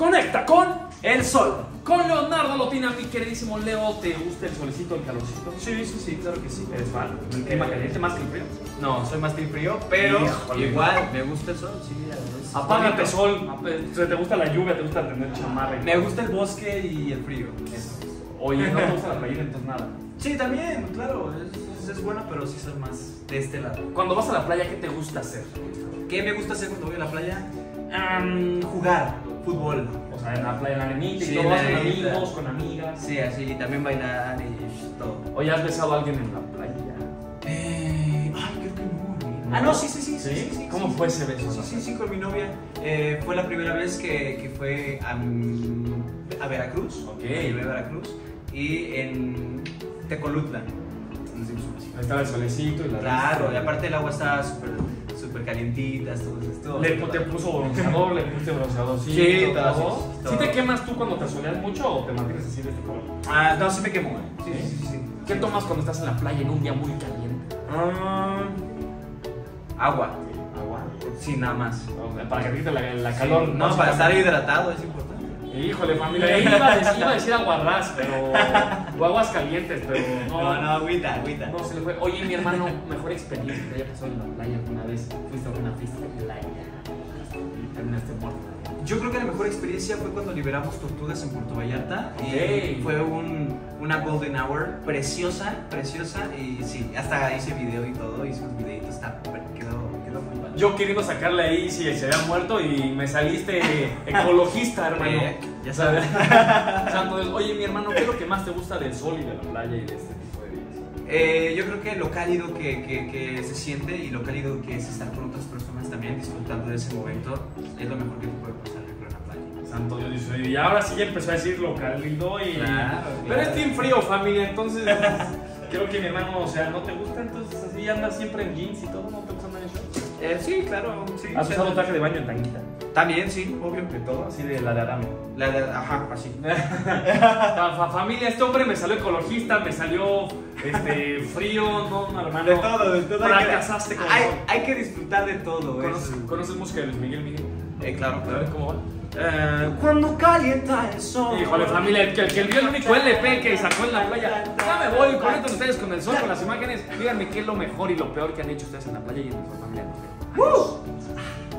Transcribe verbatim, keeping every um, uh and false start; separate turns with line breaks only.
Conecta con
el sol.
Con Leonardo Lotina, mi queridísimo Leo. ¿Te gusta el solecito, el calorcito?
Sí, sí, sí, claro que sí.
¿Eres fan? ¿El clima caliente más que el frío?
No, soy más team frío, pero
Híjole.
igual me gusta el sol, sí. Es
Apágate
bonito.
sol. O sea, ¿te gusta la lluvia? ¿Te gusta tener chamarra? y
Me
todo?
gusta el bosque y el frío.
Eso. Oye, no te gusta la playita, entonces nada.
Sí, también, claro, es, es, es bueno, pero sí soy más de este lado.
Cuando vas a la playa, ¿qué te gusta hacer?
¿Qué me gusta hacer cuando voy a la playa? Um, jugar fútbol.
O sea, en la playa, en la arenita
Sí,
y todo,
en la
vas con
arenita.
amigos, con amigas.
Sí, así, también bailar y todo.
Oye, ¿has besado a alguien en la playa?
Eh, ay, creo que no. Ah, no, sí, sí, sí.
¿Sí?
sí, sí, sí
¿Cómo
sí.
fue ese beso?
Sí, sí, sí, con mi novia. Eh, fue la primera vez que, que fue a, a Veracruz.
Ok.
Me llevé a Veracruz. Y en Tecolutla. Nos dimos un besito.
Ahí estaba el solecito y la
Claro,
risa.
y aparte el agua estaba súper súper calientita, todo esto.
Le te puso bronceador, le pusiste bronceador.
Sí,
todo.
todo,
¿Sí
todo.
te quemas tú cuando te soleas mucho o te mantienes así de este color?
Ah, no, sí me quemó. eh. Sí, sí, sí, sí.
¿Qué tomas cuando estás en la playa en un día muy caliente?
Ah, agua.
Agua.
Sí, nada más.
O sea, para que te quite la, la calor.
Sí, no, para estar hidratado es importante.
Híjole, familia, iba a decir, iba a decir aguarrás, pero. O aguas calientes, pero. No,
No, no, agüita, agüita.
No se le fue. Oye, mi hermano, mejor experiencia que haya pasado en la playa alguna vez. Fuiste a una fiesta de playa y terminaste muerto.
Yo creo que la mejor experiencia fue cuando liberamos tortugas en Puerto Vallarta.
Ok.
Y fue un, una golden hour preciosa, preciosa. Y sí, hasta hice video y todo, hice unos videitos, está, quedó, quedó muy padre.
Yo queriendo sacarle ahí si se había muerto y me saliste ecologista, hermano.
Eh, ya sabes.
O sea, entonces, oye, mi hermano, ¿qué es lo que más te gusta del sol y de la playa y de este tipo de días?
Eh, yo creo que lo cálido que, que, que se siente y lo cálido que es estar con otras personas también disfrutando de ese momento es lo mejor que te puede pasar en una playa.
Santo Dios, dice, y ahora sí ya empezó a decir lo cálido y...
Claro,
Pero
claro.
es team frío, familia, entonces creo que mi hermano, o sea, ¿no te gusta? Entonces así andas siempre en jeans y todo, ¿no te gusta andar en shorts?
Eh, sí, claro. Sí,
¿Has
sí.
usado traje de baño en tanguita?
También, sí, obvio.
De todo, así de la de Adame.
La de, ajá, así.
Fa- fa- familia, este hombre me salió ecologista, me salió este, frío, no, no, hermano.
De todo, de todo.
Fracasaste como...
hay, hay que disfrutar de todo.
¿Conoces,
eso.
¿Conoces música de Luis Miguel, Miguel?
Eh, claro,
A ver
claro.
cómo va.
Eh, cuando calienta el sol.
Híjole, familia, el que, el que vio el único L P que sacó en la playa. Ya me voy, conecten ustedes con el sol, con las imágenes. Díganme qué es lo mejor y lo peor que han hecho ustedes en la playa y en nuestra familia.
¡Uh!